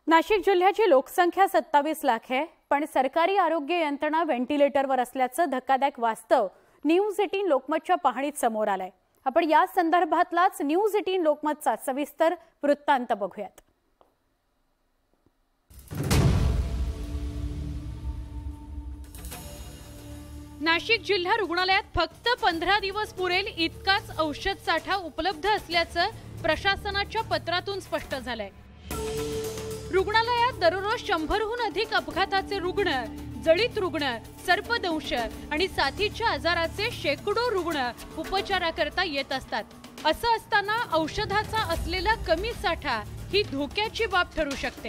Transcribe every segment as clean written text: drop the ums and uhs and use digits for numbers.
नाशिक जिल्ह्याची लोकसंख्या 27 लाख आहे, पण सरकारी आरोग्य यंत्रणा व्हेंटिलेटरवर असल्याचं धक्कादायक वास्तव न्यूज 18 लोकमतच्या पाहणीत समोर आलंय। आपण या संदर्भातलाच न्यूज 18 लोकमतचा सविस्तर वृत्तांत बघूयात। नाशिक जिल्हा रुग्णालयात फक्त 15 दिवस पुरेल इतकाच औषध साठा उपलब्ध असल्याचं प्रशासनाच्या पत्रातून स्पष्ट झालंय। रुग्णालयात दररोज 100हून अधिक अपघाताचे रुग्ण, जळीत रुग्ण, सर्पदंश आणि साथीच्या आजाराचे शेकडो रुग्ण उपचाराकरता येत असतात। असं असताना औषधाचा असलेला कमी साठा ही धोक्याची बाब ठरू शकते।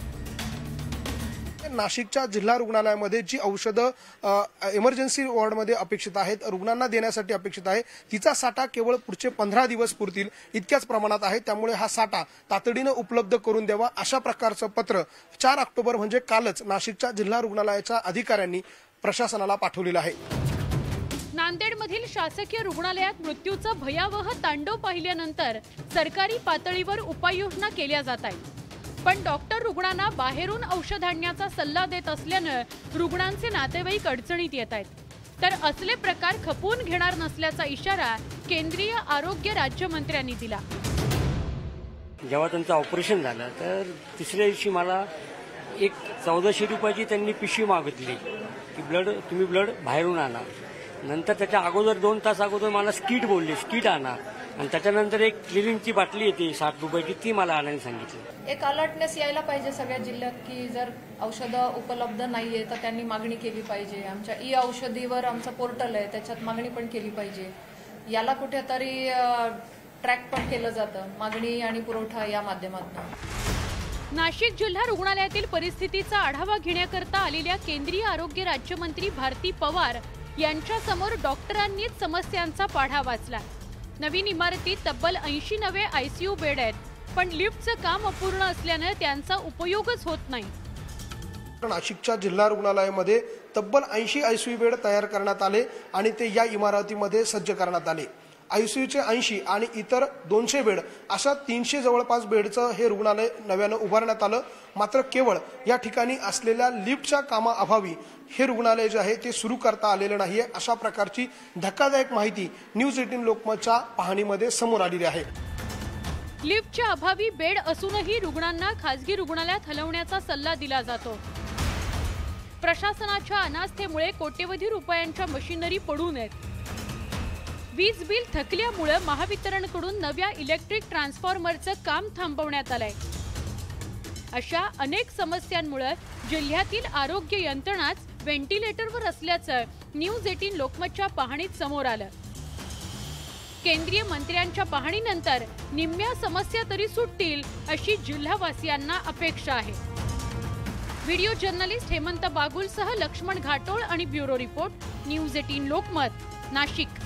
नाशिकच्या जिल्हा रुग्णालयामध्ये जी औषधं इमर्जन्सी वॉर्डमध्ये अपेक्षित आहेत, रुग्णांना देण्यासाठी अपेक्षित आहे, तिचा साठा केवळ पुढचे 15 दिवस पुरतील इतक्याच प्रमाणात आहे। त्यामुळे हा साठा तातडीने उपलब्ध करून द्यावा अशा प्रकारचं पत्र 4 ऑक्टोबर म्हणजे कालच नाशिकच्या जिल्हा रुग्णालयाच्या अधिकाऱ्यांनी प्रशासनाला पाठवलेलं आहे। नांदेडमधील शासकीय रुग्णालयात मृत्यूचं भयावह तांडव पाहिल्यानंतर सरकारी पातळीवर उपाययोजना केल्या जात आहेत, पण डॉक्टर रुग्णांना बाहेरून औषध आणण्याचा सल्ला देत असल्याने रुग्णांचे नातेवाईक अडचणीत येत आहेत। तर असले प्रकार खपवून घेणार नसल्याचा इशारा केंद्रीय आरोग्य राज्यमंत्र्यांनी दिला। जेव्हा त्यांचं ऑपरेशन झालं तर तिसऱ्या दिवशी मला एक 1400 रुपयाची त्यांनी पिशवी मागितली की तुम्ही ब्लड बाहेरून आणा। नंतर त्याच्या अगोदर 2 तास अगोदर मला स्किट बोलले, स्किट आणा, आणि त्याच्यानंतर एक क्लिनिंगची बाटली येते 60 रुपयाची, ती मला आणायला सांगितली। एक अलर्टनेस यायला पाहिजे सगळ्या जिल्ह्यात की जर औषधं उपलब्ध नाहीये तर त्यांनी मागणी केली पाहिजे। आमच्या ई औषधीवर आमचा पोर्टल आहे, त्याच्यात मागणी पण केली पाहिजे। याला कुठेतरी ट्रॅक पण केलं जातं मागणी आणि पुरवठा या माध्यमातून। नाशिक जिल्हा रुग्णालयातील परिस्थितीचा आढावा घेण्याकरता आलेल्या केंद्रीय आरोग्य राज्यमंत्री भारती पवार यांच्या समोर डॉक्टरांनीच समस्यांचा पाढा वाचला। नवीन इमारतीत तब्बल 80 नवे आयसीयू बेड आहेत, पण लिफ्टचं काम अपूर्ण असल्याने त्यांचा उपयोगच होत नाही। नाशिकच्या जिल्हा रुग्णालयामध्ये तब्बल 80 आयसीयू बेड तयार करण्यात आले आणि ते या इमारतीमध्ये सज्ज करण्यात आले। आयसीयूचे 80 आणि इतर 200 बेड अशा 300 जवळपास बेडचं हे रुग्णालय नव्यानं उभारण्यात आलं। मात्र केवळ या ठिकाणी असलेल्या लिफ्टच्या कामाअभावी हे रुग्णालय जे आहे ते सुरू करता आलेलं नाहीये, अशा प्रकारची धक्कादायक माहिती न्यूज 18 लोकमतच्या पाहणीमध्ये समोर आलेली आहे। लिफ्टच्या अभावी बेड असूनही रुग्णांना खासगी रुग्णालयात हलवण्याचा सल्ला दिला जातो। प्रशासनाच्या अनास्थेमुळे कोट्यवधी रुपयांच्या मशिनरी पडून आहेत। वीज बिल थकल्यामुळे महावितरणकडून नव्या इलेक्ट्रिक ट्रान्सफॉर्मरचं काम थांबवण्यात आलंय। अशा अनेक समस्यांमुळे जिल्ह्यातील आरोग्य यंत्रणाच व्हेंटिलेटरवर असल्याचं न्यूज 18 लोकमतच्या पाहणीत समोर आलं। केंद्रीय मंत्र्यांच्या पाहणीनंतर निम्म्या समस्या तरी सुटतील अशी जिल्हावासियांना अपेक्षा आहे। व्हिडिओ जर्नलिस्ट हेमंत बागुलसह लक्ष्मण घाटोळ आणि bureau report news 18 Lokmat, Nashik.